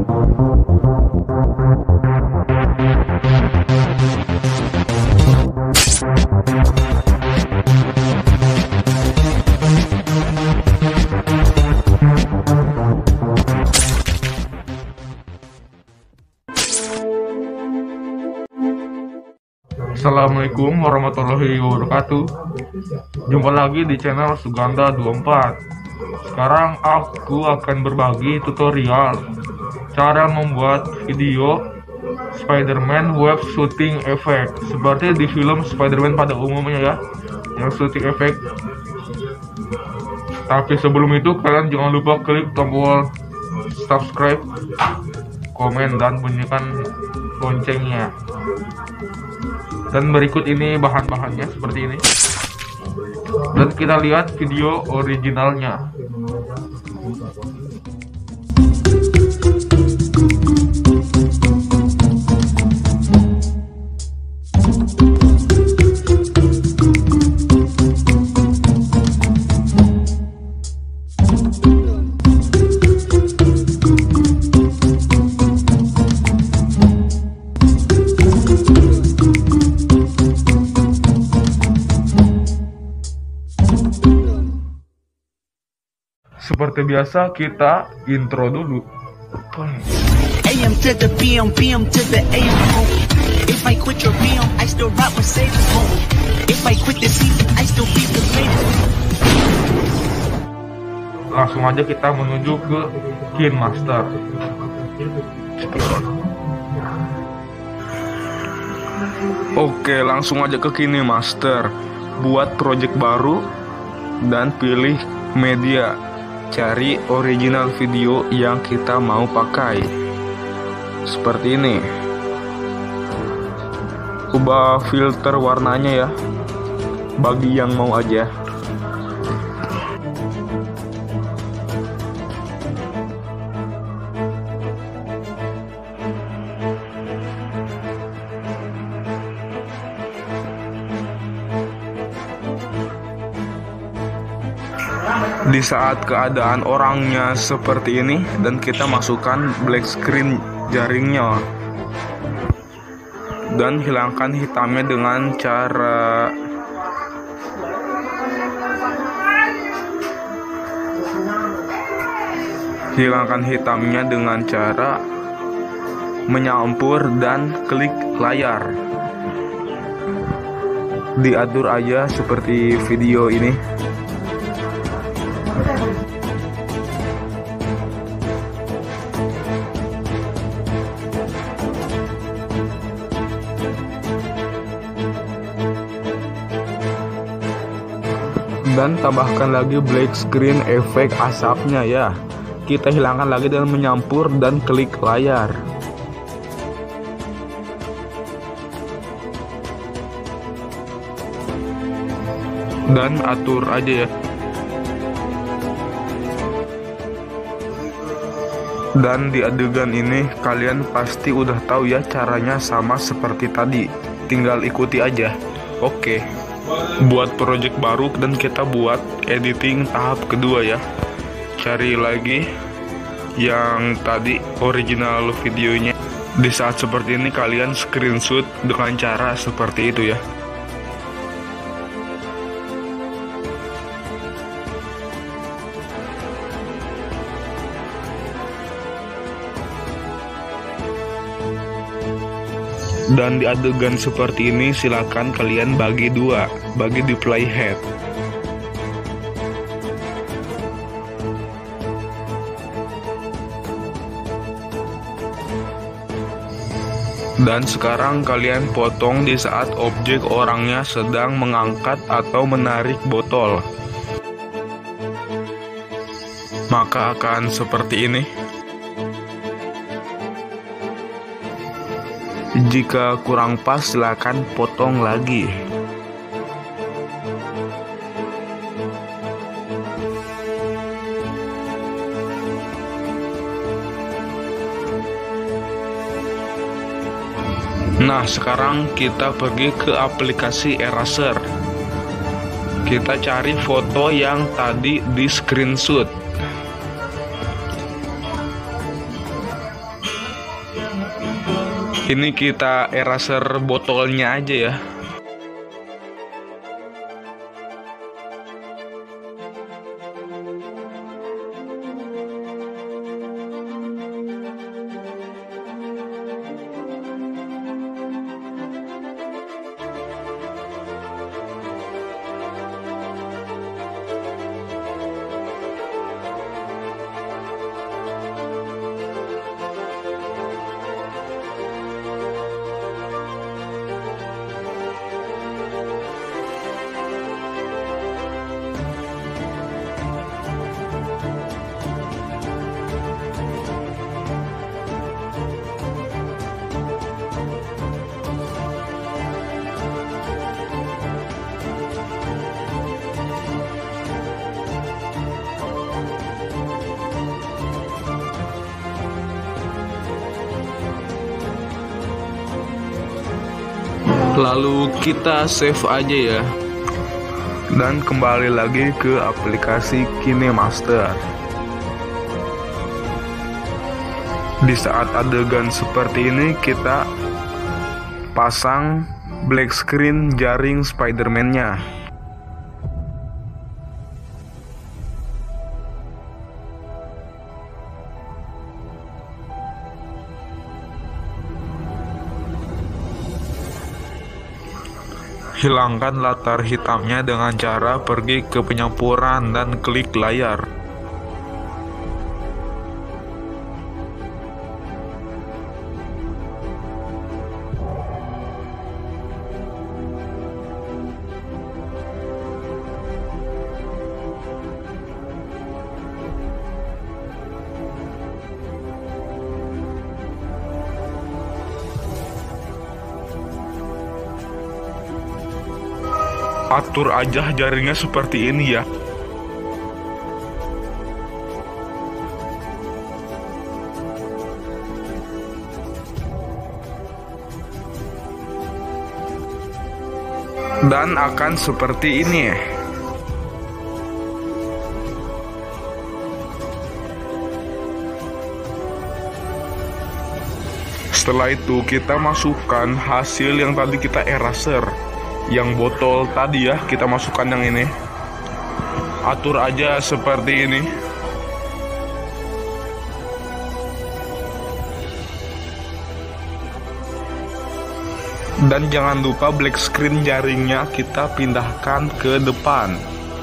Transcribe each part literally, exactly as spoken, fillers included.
Assalamualaikum warahmatullahi wabarakatuh. Jumpa lagi di channel Suganda dua puluh empat. Sekarang aku akan berbagi tutorial cara membuat video Spider-Man web shooting effect seperti di film Spider-Man pada umumnya ya, yang shooting effect. Tapi sebelum itu kalian jangan lupa klik tombol subscribe, komen, dan bunyikan loncengnya. Dan berikut ini bahan-bahannya seperti ini. Dan kita lihat video originalnya. Seperti biasa kita intro dulu. A M to the P M, P M to the A M. If I quit your P M, I still rap Mercedes home. If I quit the season, I still be the latest. Langsung aja kita menuju ke KineMaster. Oke, langsung aja ke KineMaster. Buat project baru dan pilih media. Cari original video yang kita mau pakai. Seperti ini. Ubah filter warnanya ya, bagi yang mau aja. Di saat keadaan orangnya seperti ini dan kita masukkan black screen jaringnya dan hilangkan hitamnya dengan cara hilangkan hitamnya dengan cara menyampur dan klik layar. Diatur aja seperti video ini. Dan tambahkan lagi black screen efek asapnya ya. Kita hilangkan lagi dengan menyampur dan klik layar. Dan atur aja ya. Dan di adegan ini kalian pasti udah tahu ya caranya sama seperti tadi. Tinggal ikuti aja. Oke. Buat project baru dan kita buat editing tahap kedua ya. Cari lagi yang tadi original videonya. Di saat seperti ini kalian screenshot dengan cara seperti itu ya. Dan di adegan seperti ini silakan kalian bagi dua, bagi di playhead. Dan sekarang kalian potong di saat objek orangnya sedang mengangkat atau menarik botol. Maka akan seperti ini. Jika kurang pas silakan potong lagi. Nah, sekarang kita pergi ke aplikasi eraser. Kita cari foto yang tadi di screenshot. Ini kita eraser botolnya aja ya. Lalu kita save aja ya. Dan kembali lagi ke aplikasi KineMaster. Di saat adegan seperti ini kita pasang black screen jaring Spider-Man-nya. Hilangkan latar hitamnya dengan cara pergi ke penyampuran dan klik layar. Atur aja jaringnya seperti ini ya. Dan akan seperti ini. Setelah itu kita masukkan hasil yang tadi kita eraser. Yang botol tadi ya, kita masukkan yang ini. Atur aja seperti ini. Dan jangan lupa black screen jaringnya kita pindahkan ke depan.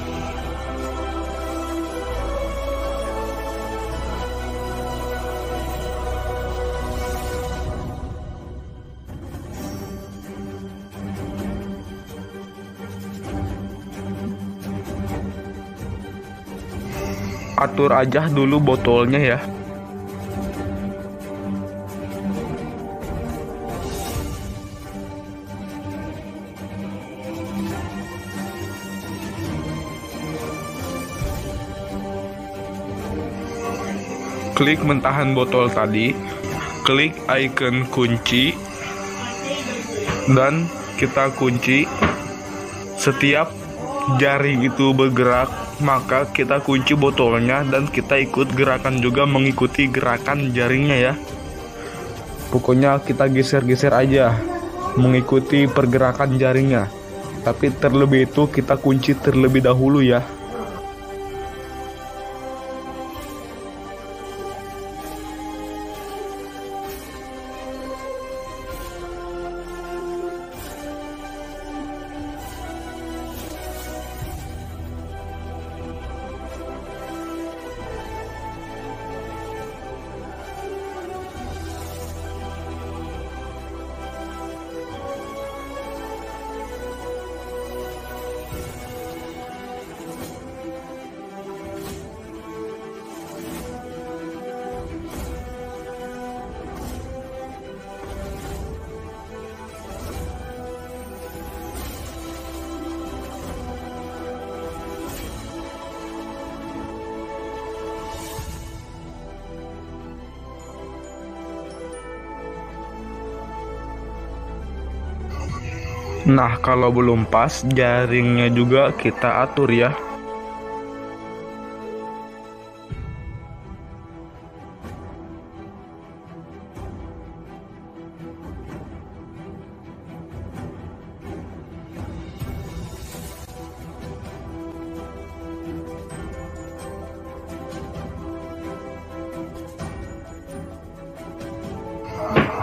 Atur aja dulu botolnya ya. Klik mentahan botol tadi, klik icon kunci, dan kita kunci. Setiap jaring itu bergerak, maka kita kunci botolnya dan kita ikut gerakan juga, mengikuti gerakan jaringnya ya. Pokoknya kita geser-geser aja mengikuti pergerakan jaringnya. Tapi terlebih itu kita kunci terlebih dahulu ya. Nah, kalau belum pas, jaringnya juga kita atur ya.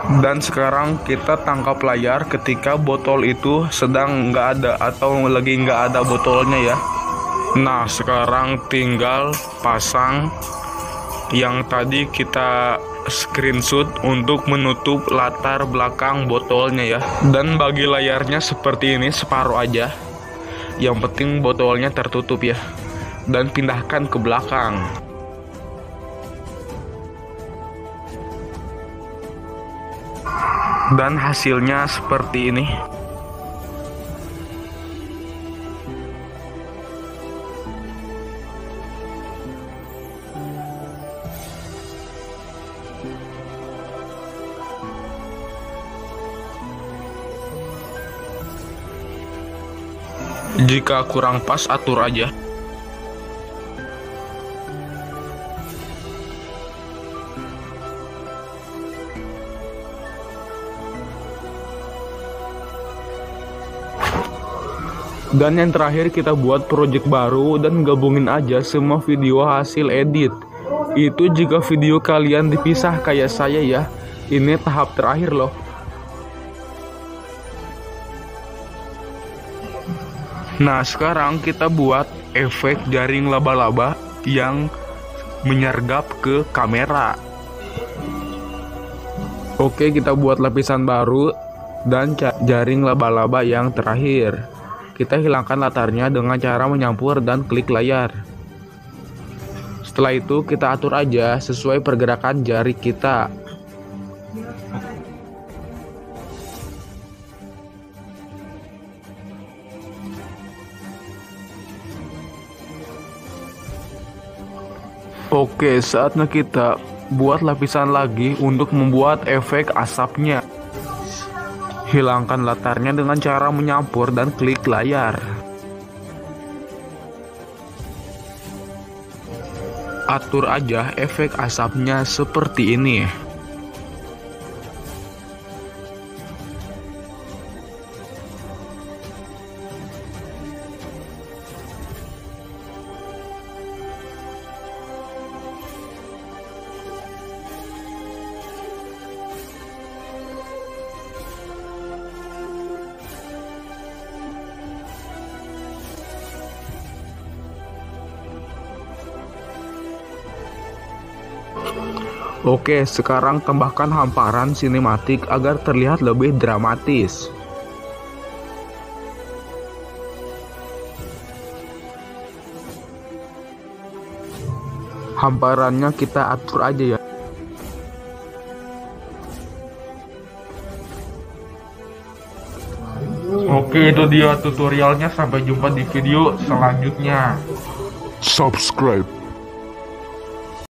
Dan sekarang kita tangkap layar ketika botol itu sedang nggak ada atau lagi nggak ada botolnya ya. Nah sekarang tinggal pasang yang tadi kita screenshot untuk menutup latar belakang botolnya ya. Dan bagi layarnya seperti ini, separuh aja. Yang penting botolnya tertutup ya. Dan pindahkan ke belakang. Dan hasilnya seperti ini. Jika kurang pas, atur aja. Dan yang terakhir kita buat project baru dan gabungin aja semua video hasil edit. Itu jika video kalian dipisah kayak saya ya. Ini tahap terakhir loh. Nah sekarang kita buat efek jaring laba-laba yang menyergap ke kamera. Oke, kita buat lapisan baru dan jaring laba-laba yang terakhir. Kita hilangkan latarnya dengan cara menyampur dan klik layar. Setelah itu kita atur aja sesuai pergerakan jari kita. Oke, saatnya kita buat lapisan lagi untuk membuat efek asapnya. Hilangkan latarnya dengan cara menyampur dan klik layar. Atur aja efek asapnya seperti ini. Oke, sekarang tambahkan hamparan sinematik agar terlihat lebih dramatis. Hamparannya kita atur aja ya. Oke, itu dia tutorialnya. Sampai jumpa di video selanjutnya. Subscribe